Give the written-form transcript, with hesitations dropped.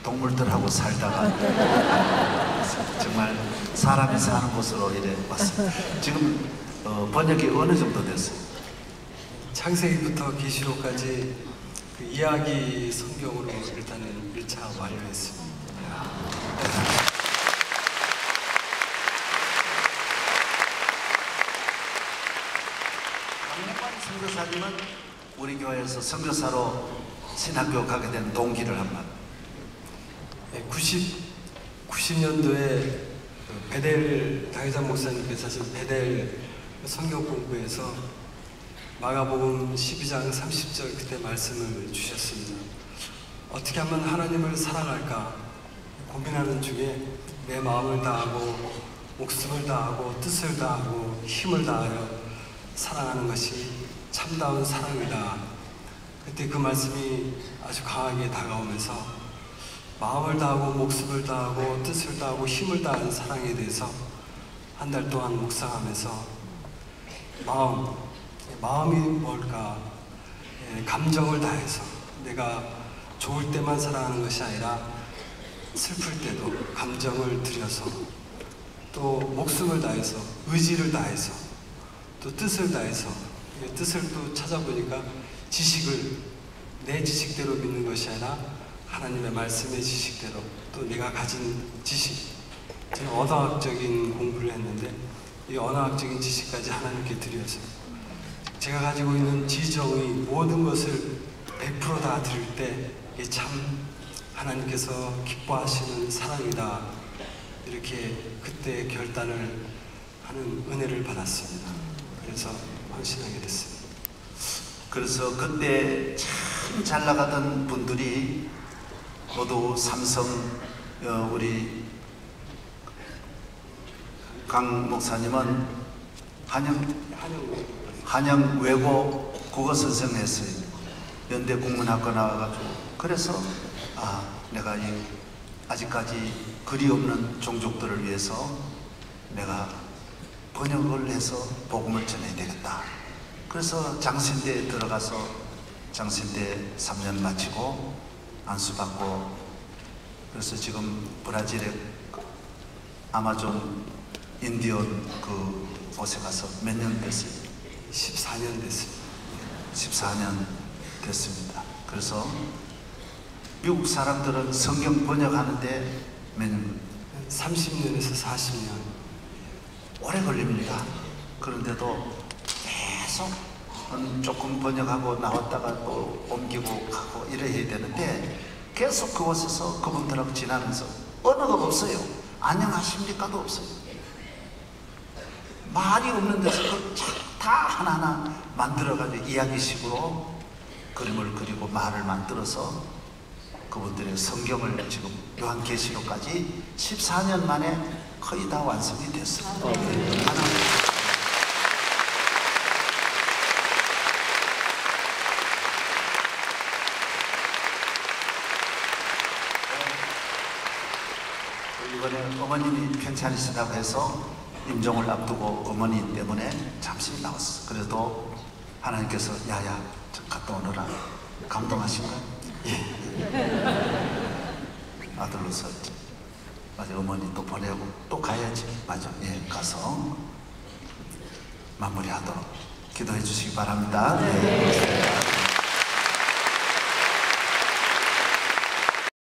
동물들하고 살다가 정말 사람이 사는 곳으로 이래 왔습니다. 지금 번역이 어느 정도 됐어요? 창세기부터 계시록까지 그 이야기 성경으로 일단은 1차 완료했습니다. 강력한 선교사님은 우리 교회에서 선교사로 신학교 가게 된 동기를 한번. 90년도에 베델 다회장 목사님께서 하신 베델 성경 공부에서 마가복음 12장 30절 그때 말씀을 주셨습니다. 어떻게 하면 하나님을 사랑할까 고민하는 중에 내 마음을 다하고 목숨을 다하고 뜻을 다하고 힘을 다하여 사랑하는 것이 참다운 사랑이다. 그때 그 말씀이 아주 강하게 다가오면서 마음을 다하고 목숨을 다하고 뜻을 다하고 힘을 다하는 사랑에 대해서 한 달 동안 묵상하면서 마음이 뭘까? 감정을 다해서 내가 좋을 때만 사랑하는 것이 아니라 슬플 때도 감정을 들여서 또 목숨을 다해서 의지를 다해서 또 뜻을 다해서 뜻을 또 찾아보니까 지식을 내 지식대로 믿는 것이 아니라 하나님의 말씀의 지식대로 또 내가 가진 지식, 저는 언어학적인 공부를 했는데 이 언어학적인 지식까지 하나님께 드려서 제가 가지고 있는 지정의 모든 것을 100% 다 드릴 때 이게 참 하나님께서 기뻐하시는 사랑이다, 이렇게 그때 결단을 하는 은혜를 받았습니다. 그래서 헌신하게 됐습니다. 그래서 그때 참 잘 나가던 분들이 모두 삼성 우리 강 목사님은 한영 외고 국어 선생을 했어요. 연대 국문학과 나와가지고. 그래서 내가 아직까지 글이 없는 종족들을 위해서 내가 번역을 해서 복음을 전해야 되겠다. 그래서 장신대에 들어가서 장신대 3년 마치고 안수받고, 그래서 지금 브라질의 아마존 인디언 그 곳에 가서 몇 년 됐어요? 14년 됐습니다. 14년 됐습니다. 그래서 미국 사람들은 성경 번역하는데 몇 년? 30년에서 40년. 오래 걸립니다. 그런데도 계속 조금 번역하고 나왔다가 또 옮기고 가고 이래야 되는데 계속 그곳에서 그분들하고 지나면서 언어가 없어요. 안녕하십니까도 없어요. 말이 없는 데서 다 하나하나 만들어가지고 이야기식으로 그림을 그리고 말을 만들어서 그분들의 성경을 지금 요한계시록까지 14년 만에 거의 다 완성이 됐습니다. 이번에 어머님이 편찮으시다고 해서 임종을 앞두고 어머니 때문에 잠시 나왔어. 그래도 하나님께서 야야 좀 갔다 오너라. 감동하신가? 예. 아들로서 맞아, 어머니 또 보내고 또 가야지. 맞아, 예, 가서 마무리하도록 기도해 주시기 바랍니다. 네.